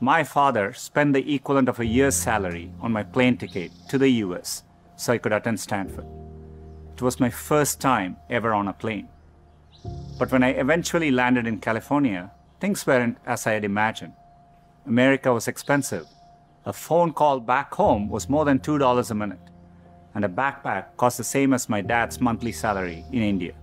My father spent the equivalent of a year's salary on my plane ticket to the US so I could attend Stanford. It was my first time ever on a plane. But when I eventually landed in California, things weren't as I had imagined. America was expensive. A phone call back home was more than $2 a minute, and a backpack cost the same as my dad's monthly salary in India.